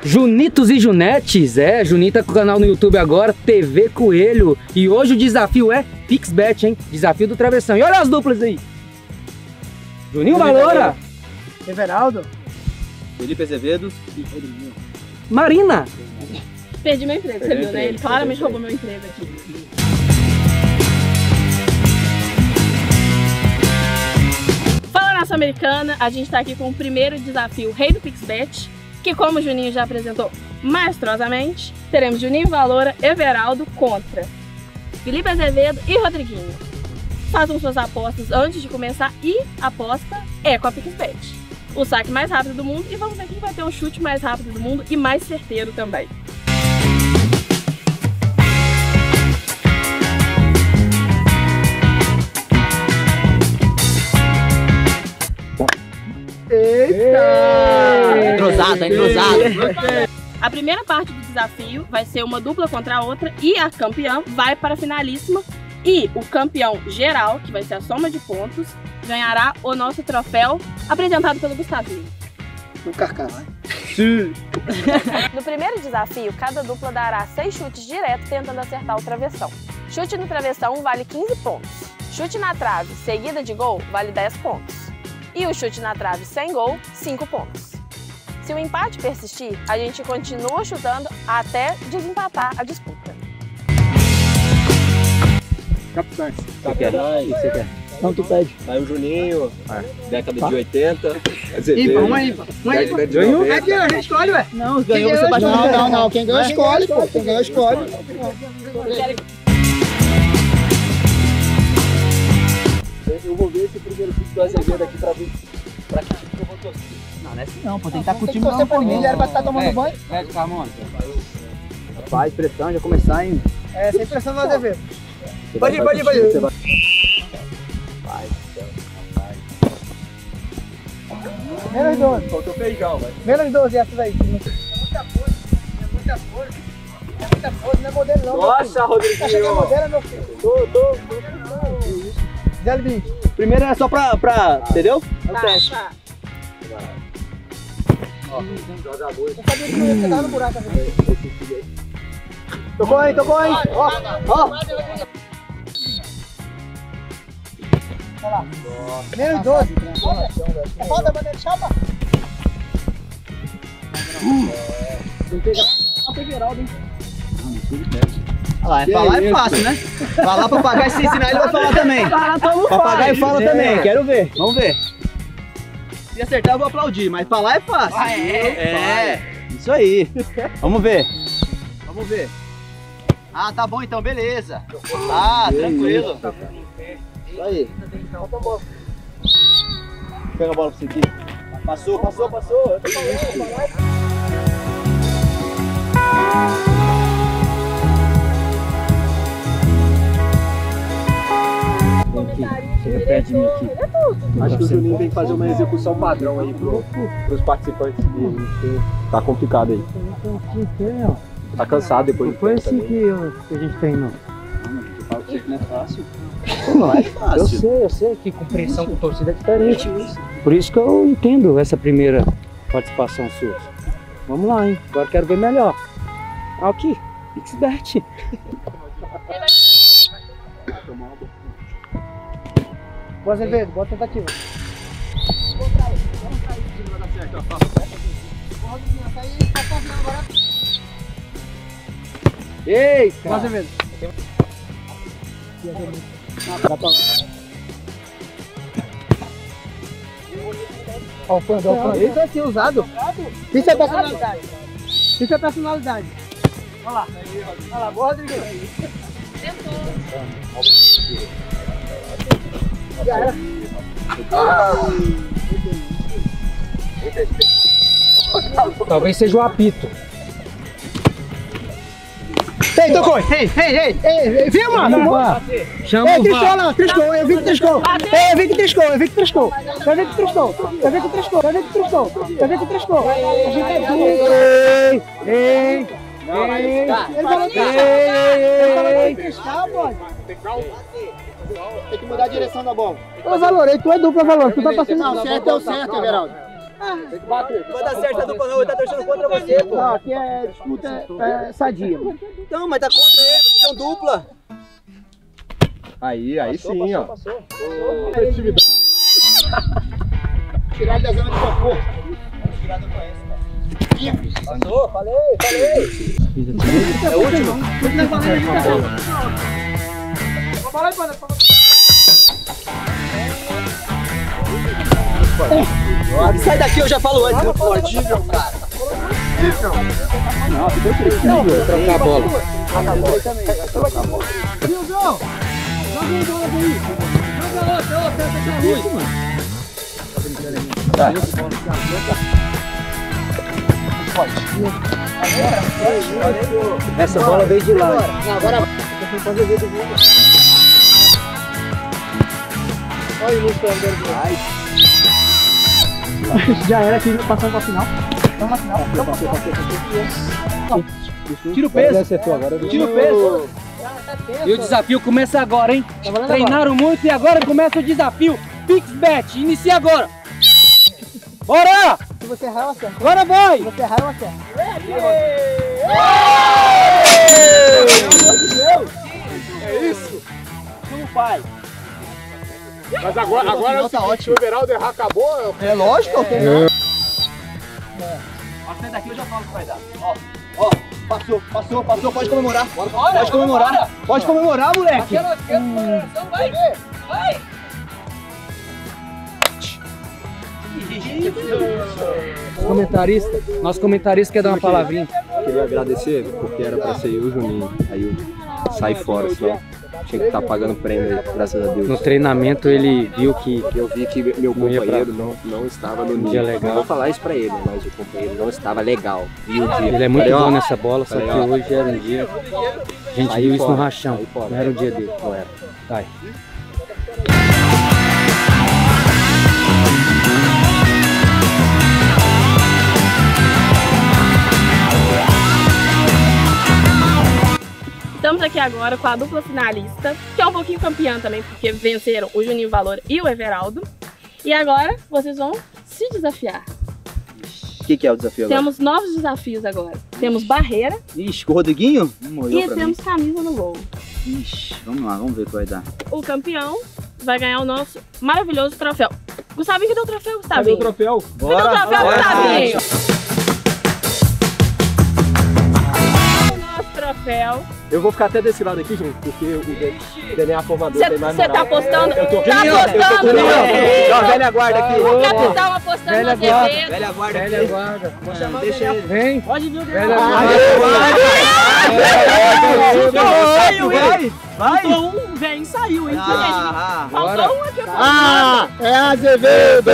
Junitos e Junetes, Juninho tá com o canal no YouTube agora, TV Coelho. E hoje o desafio é PixBet, hein? Desafio do travessão. E olha as duplas aí. Juninho Valora. Everaldo. Felipe Azevedo e Rodrigo. Marina. Perdi meu emprego, você viu, né? Ele claramente roubou meu emprego aqui. Fala, nação americana, a gente tá aqui com o primeiro desafio Rei do PixBet, que, como o Juninho já apresentou maestrosamente, teremos Juninho Valora, Everaldo contra Felipe Azevedo e Rodriguinho. Façam suas apostas antes de começar e a aposta é com a PixBet. O saque mais rápido do mundo e vamos ver quem vai ter o chute mais rápido do mundo e mais certeiro também. Eita! Entrosado. A primeira parte do desafio vai ser uma dupla contra a outra e a campeã vai para a finalíssima. E o campeão geral, que vai ser a soma de pontos, ganhará o nosso troféu apresentado pelo Gustavinho. No carcará. No primeiro desafio, cada dupla dará 6 chutes direto tentando acertar o travessão. Chute no travessão vale 15 pontos. Chute na trave seguida de gol vale 10 pontos. E o chute na trave sem gol, 5 pontos. Se o empate persistir, a gente continua chutando até desempatar a disputa. Capitães. O que você quer? Não, tu pede. Vai o Juninho, década de 80. E vamos aí. Década de 90. É que a gente escolhe, ué. Não, ganhou você bate. Não. Quem ganhou escolhe, pô. Quem ganhou escolhe. Eu vou ver esse primeiro vídeo do Azevedo aqui pra ver pra que tipo que eu vou torcer. Não, não é assim não, pô. Tem que estar com o Tem time que torcer pra mim, ele era pra estar tomando banho. Pede, Carmona. Faz pressão, já começar, hein? É, sem pressão no Azevedo. Pode ir. Vai. Menos 12. Faltou feijão, vai. Menos 12 essas aí. É muita força, não é modelo não. Nossa, Rodriguinho. Tá chegando modelo, meu filho? Tô. 0,20. Primeiro é só pra entendeu? É o teste. Tá. Jogador. Eu sabia que não ia chegar no buraco também. Tocou aí. Ó. Olha lá. Menos 12. Roda, bandeira de chapa. Tem que pegar a Everaldo, hein? Falar é fácil, né? Falar, papagaio, se ensinar, ele vai falar também. Papagaio fala também, quero ver. Vamos ver. Se acertar, eu vou aplaudir, mas falar é fácil. Isso aí. Vamos ver. Ah, tá bom então, beleza. Ah, tranquilo. Isso aí. Pega a bola pra você aqui. Passou. Eu tô falando. Chega perto de mim aqui. Acho que o Juninho tem que fazer uma execução padrão aí pros participantes dele. Tá complicado aí. Tá cansado depois do Foi tempo assim também. que a gente treinou. Não é fácil. Não é fácil. Eu sei que com pressão com torcida é diferente. Por isso que eu entendo essa primeira participação sua. Vamos lá, hein? Agora quero ver melhor. Aqui, PixBet. Boa, Azevedo, boa tentativa. Eita! Boa, Azevedo. Ó o fã. Esse é assim, usado. Isso é personalidade. Olha lá, boa, Rodrigo. Já era. Talvez seja o apito. Ei, tocou! Ei, viu, mano? Chama Ei, o triscou VAR. lá, triscou, eu vi que triscou. Eu vi que triscou. A gente é duro. Ei! Ele falou que triscar, pode. Tem que mudar a direção da bola. Ô, Valor, tu é dupla, Valor. Tu tá passando. Não, certo é o certo, Everaldo. Tem que bater. Não vai dar certo a dupla não, ele tá torcendo contra você, pô. Não, aqui é disputa sadia. Não, mas tá contra ele, vocês são dupla. Aí sim, ó. Passou. Tirar da zona de conforto. Passou, falei. É o último. Sai daqui, eu já falo antes. Horrível, cara. Não, Trocar a bola. Trocar a bola. Viuzão, joga um bola aí. Joga outra, Essa bola veio de lá. Agora olha o Lúcio andando. Já era aqui, passando pra final. Vamos na final. Tira o peso. Tira o peso. E o desafio começa agora, hein? Treinaram muito e agora começa o desafio. PixBet, inicia agora. Bora! Se você errar, eu acerto. Agora vai! Se você errar, eu acerto. É isso. Como pai. Mas agora é o seguinte, se o Everaldo errar, acabou. É lógico, eu tenho. Sai daqui, eu já falo que vai dar. Ó, passou, pode comemorar. Pode comemorar. Pode comemorar, moleque. Vai! Vai! Nosso comentarista quer dar uma palavrinha. Queria agradecer, porque era pra ser eu e o Juninho. Aí eu saí fora, senão tinha que estar pagando prêmio aí, graças a Deus. No treinamento ele viu que Eu vi que meu companheiro não estava no nível. legal. Não vou falar isso pra ele, mas o companheiro não estava legal. Viu o dia. ele é muito Falei, ó, bom nessa bola, só que falei, ó. hoje era um dia. A gente Saí viu isso no fora, rachão. saí fora. Não era o dia dele. Não era. Vai. Estamos aqui agora com a dupla finalista, que é um pouquinho campeã também, porque venceram o Juninho Valor e o Everaldo. E agora vocês vão se desafiar. O que é o desafio agora? Temos novos desafios agora. Temos barreira Ixi, com o Rodriguinho? e temos camisa no gol. Ixi, vamos lá, vamos ver o que vai dar. O campeão vai ganhar o nosso maravilhoso troféu. Gustavinho, cadê o troféu, Cadê o Gustavinho? troféu? Cadê o troféu, Gustavinho? O nosso troféu. Eu vou ficar até desse lado aqui, gente, porque o DNA formador tem mais Você moral. tá apostando? Eu tô Tá apostando? Ó, velha guarda aqui. O capitão apostando no Azevedo. Velha guarda aqui. Velha guarda. Deixa ele. Vem. Pode vir o Velha Vai. Faltou um velho e saiu, hein? Faltou um aqui. É Azevedo!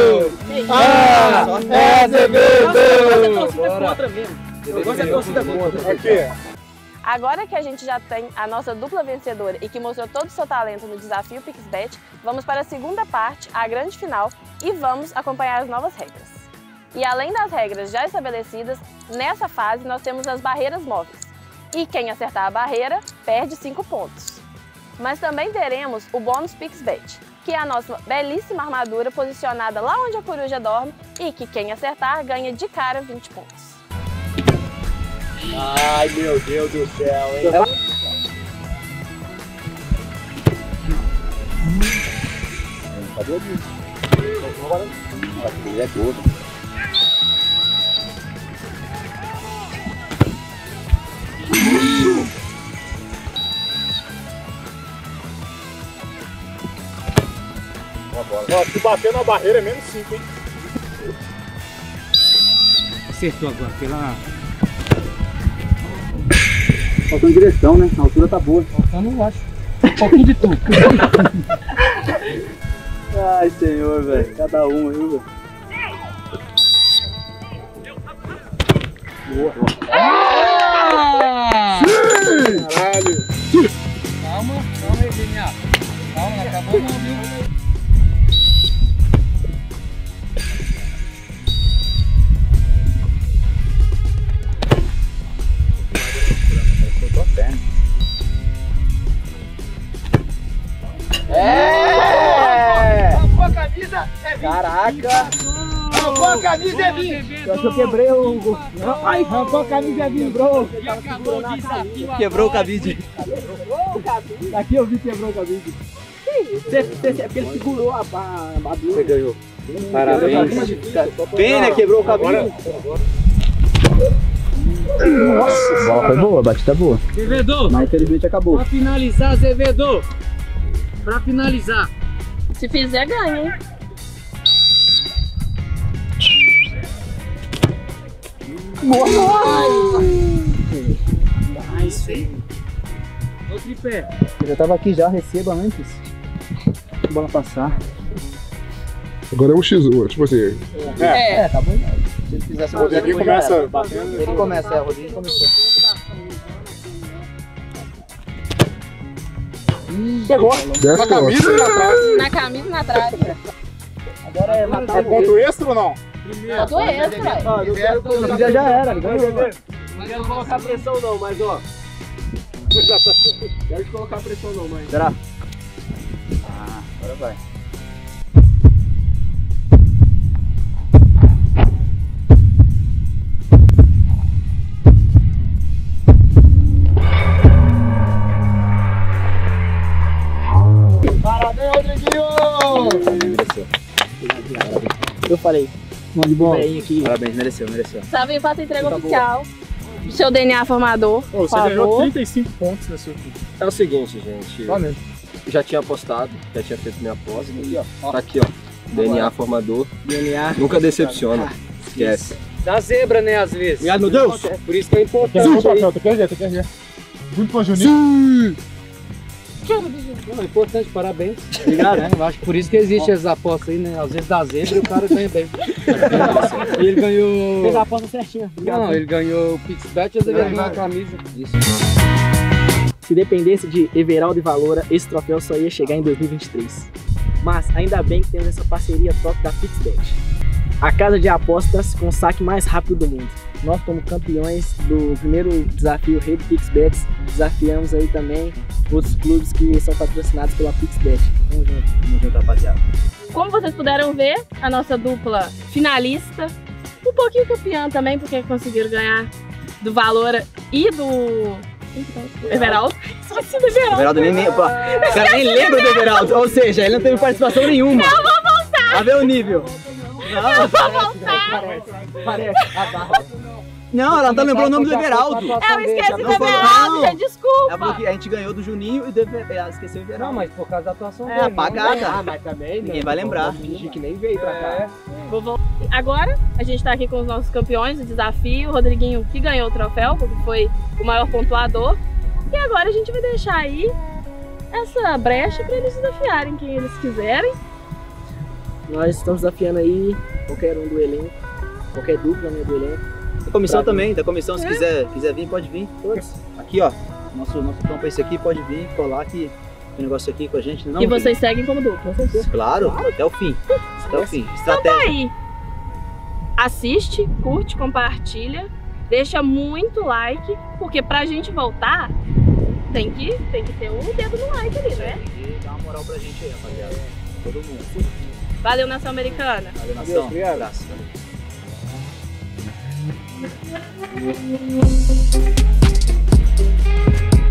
É Azevedo! Contra mesmo. Você é torcida contra. Aqui. Agora que a gente já tem a nossa dupla vencedora e que mostrou todo o seu talento no desafio PixBet, vamos para a segunda parte, a grande final, e vamos acompanhar as novas regras. E além das regras já estabelecidas, nessa fase nós temos as barreiras móveis. E quem acertar a barreira perde 5 pontos. Mas também teremos o bônus PixBet, que é a nossa belíssima armadura posicionada lá onde a coruja dorme e que quem acertar ganha de cara 20 pontos. Ai, meu Deus do céu, hein? Cadê isso? Ele é gordo. Ó, se bater na barreira é menos 5, hein? Acertou agora, pela... Faltou em direção, né? A altura tá boa. Faltando, eu acho. Um pouquinho de tudo. Ai, senhor, velho. Cada um, viu, velho? Caralho! Calma aí, DNA. Calma, não acabou não, viu? É! A camisa é 20. Caraca! Arrancou a camisa, Evinho. Eu acho que eu quebrei o... Ai, arrancou a camisa, Evinho. Quebrou. E acabou o desafio. Quebrou o cabide. Aqui eu vi que quebrou o cabide. É porque ele segurou a dura. Você ganhou. Parabéns. Pena, quebrou o cabide. Nossa, a bola foi boa, a batida boa. Azevedo, Mas infelizmente acabou. pra finalizar, Azevedo. Pra finalizar. Se fizer, ganha, hein? Nice, hein? No tripé. Eu já tava aqui já, receba antes. A bola passar. Agora é um X1, tipo assim. Tá bom. Se ele fizesse o Rodrigo começa. Ele começa, o Rodrigo começou. Pegou. Desce Na camisa e na trave. Na camisa e na trave. Agora é matar É ponto extra ou não? Ponto extra. Já era, ele ganhou. Não quero colocar pressão não, mas ó. Não quero colocar pressão não, mas... Será? Agora vai. Parabéns, Rodriguinho! Eu falei. Mão de bola. Aqui. Parabéns, mereceu. Sabe, faça a entrega oficial. Seu DNA formador. Ô, você ganhou 35 pontos nesse último. É o seguinte, gente. Só mesmo. Já tinha apostado, já tinha feito minha aposta. Tá aqui, ó. DNA formador. DNA. Nunca decepciona. Esquece. Dá zebra, né, às vezes. Obrigado, meu Deus. Por isso que é Quer importante. ver o papel? Tu quer ver? Junto com o Juninho. Não, é importante, parabéns. Obrigado. É, eu acho que por isso que existe essas apostas aí, né? Às vezes dá zebra e o cara ganha bem. E ele ganhou... Fez a aposta certinha. Não, ele ganhou o PixBet e eu devia ganhar a camisa. Isso. Se dependesse de Everaldo e Valora, esse troféu só ia chegar em 2023. Mas ainda bem que temos essa parceria top da PixBet, a casa de apostas com o saque mais rápido do mundo. Nós, como campeões do primeiro desafio Rei do PixBet, desafiamos aí também outros clubes que são patrocinados pela PixBet. Tamo junto, rapaziada. Como vocês puderam ver, a nossa dupla finalista, um pouquinho campeã também, porque conseguiram ganhar do Valora e do Everaldo. Esqueci do Everaldo. Everaldo o cara nem lembra do Everaldo, ou seja, ele não teve participação nenhuma. Eu vou voltar! Pra ver o nível. Eu vou voltar! Não, ela não tá lembrando o nome do Everaldo. Eu esqueci do Não falou, Everaldo, não. gente, desculpa. Ela falou que a gente ganhou do Juninho e ela esqueceu o Everaldo. Não, mas por causa da atuação É, dele. apagada. Ah, mas também, né? Ninguém vai lembrar. Vamos fingir que nem veio pra cá. Agora, a gente tá aqui com os nossos campeões do desafio, o Rodriguinho que ganhou o troféu, porque foi o maior pontuador. E agora a gente vai deixar aí essa brecha pra eles desafiarem quem eles quiserem. Nós estamos desafiando aí qualquer um do elenco, qualquer dupla, né, do elenco. Da comissão também, da comissão, se quiser vir, pode vir, todos. Aqui, ó, nosso campo é esse aqui, pode vir, colar aqui, tem negócio aqui com a gente. Não, E vocês seguem como dupla. Claro, até o fim, até o fim. Então tá Estratégia. aí. Assiste, curte, compartilha, deixa muito like, porque pra gente voltar, tem que ter um dedo no like ali, né? Dá uma moral pra gente aí, rapaziada. Todo mundo. Valeu, Nação Americana. Valeu, nação. Obrigado. Abraço. Valeu.